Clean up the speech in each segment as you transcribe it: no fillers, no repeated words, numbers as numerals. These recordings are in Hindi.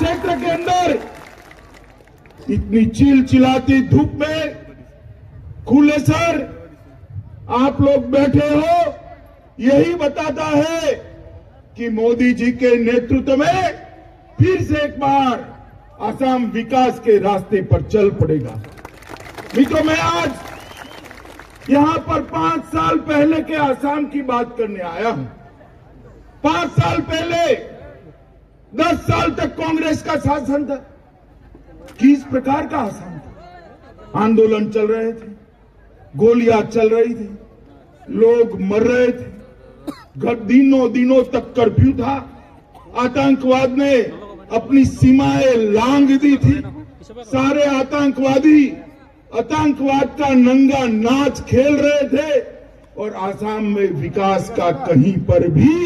क्षेत्र के अंदर इतनी चिलचिलाती धूप में खुले सर आप लोग बैठे हो, यही बताता है कि मोदी जी के नेतृत्व में फिर से एक बार असम विकास के रास्ते पर चल पड़ेगा। मित्रों, मैं आज यहां पर 5 साल पहले के असम की बात करने आया हूं। 5 साल पहले 10 साल तक कांग्रेस का शासन था। किस प्रकार का असम था? आंदोलन चल रहे थे, गोलियां चल रही थी, लोग मर रहे थे, दिनों तक कर्फ्यू था, आतंकवाद ने अपनी सीमाएं लांघ दी थी। सारे आतंकवादी आतंकवाद का नंगा नाच खेल रहे थे और आसाम में विकास का कहीं पर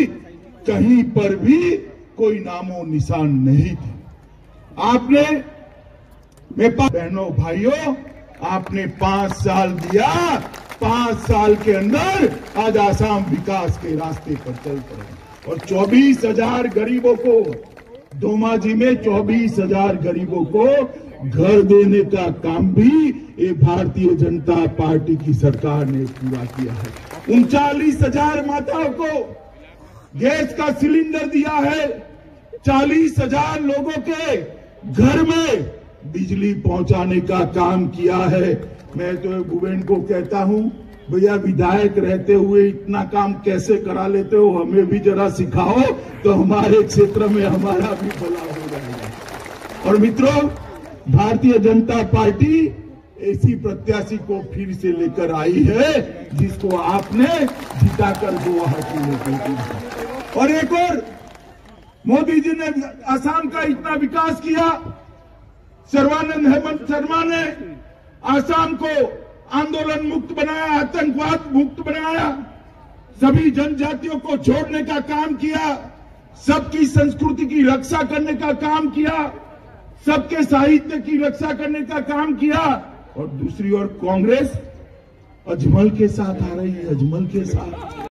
भी कोई नामो निशान नहीं था। आपने मेरे बहनों भाइयों, आपने 5 साल दिया, 5 साल के अंदर आज आसाम विकास के रास्ते पर चल पड़े और 24,000 गरीबों को, धोमाजी में 24,000 गरीबों को घर देने का काम भी ये भारतीय जनता पार्टी की सरकार ने पूरा किया है। 39,000 माताओं को गैस का सिलेंडर दिया है। 40,000 लोगों के घर में बिजली पहुंचाने का काम किया है। मैं तो भुवन को कहता हूं, भैया विधायक रहते हुए इतना काम कैसे करा लेते हो, हमें भी जरा सिखाओ तो हमारे क्षेत्र में हमारा भी भला हो जाएगा। और मित्रों, भारतीय जनता पार्टी ऐसी प्रत्याशी को फिर से लेकर आई है जिसको आपने जिताकर गुवाहाटी में भेजा। और एक और, मोदी जी ने असम का इतना विकास किया। सर्बानंद हेमंत शर्मा ने असम को आंदोलन मुक्त बनाया, आतंकवाद मुक्त बनाया, सभी जनजातियों को जोड़ने का काम किया, सबकी संस्कृति की रक्षा करने का काम किया, सबके साहित्य की रक्षा करने का काम किया। और दूसरी ओर कांग्रेस अजमल के साथ आ रही है, अजमल के साथ।